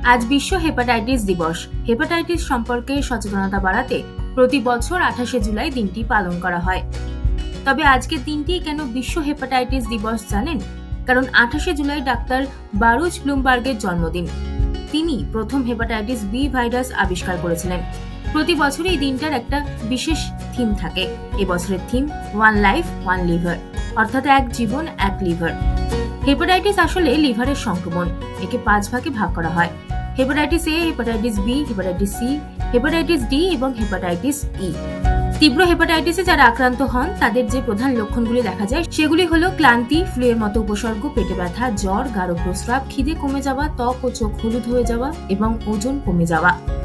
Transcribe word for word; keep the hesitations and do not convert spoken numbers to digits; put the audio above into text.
আজ বিশ্ব হেপাটাইটিস দিবস। হেপাটাইটিস সম্পর্কে সচেতনতা বাড়াতে প্রতি বছর আঠাশে জুলাই দিনটি পালন করা হয়। তবে আজকের দিনটি কেন বিশ্ব হেপাটাইটিস দিবস জানেন? কারণ আঠাশে জুলাই ডাক্তার বারুচ ব্লুমবার্গের জন্মদিন। তিনি প্রথম হেপাটাইটিস বি ভাইরাস আবিষ্কার করেছিলেন। প্রতি বছর এই দিনটার একটা বিশেষ থিম থাকে। এবছরের theme one life one liver, অর্থাৎ এক জীবন এক লিভার। হেপাটাইটিস আসলে লিভারের সংক্রমণ। একে পাঁচ ভাগে ভাগ করা হয়: hepatitis A, hepatitis B, hepatitis C, hepatitis D এবং হেপাটাইটিস ই। তীব্র হেপাটাইটিসে যারা আক্রান্ত হন তাদের যে প্রধান লক্ষণগুলি দেখা যায় সেগুলি হলো ক্লান্তি, ফ্লুয়ের মতো উপসর্গ, পেটে ব্যথা, জ্বর, গাঢ় প্রস্রাব, খিদে কমে যাওয়া, ত্বক ও চোখ হলুদ হয়ে যাওয়া এবং ওজন কমে যাওয়া।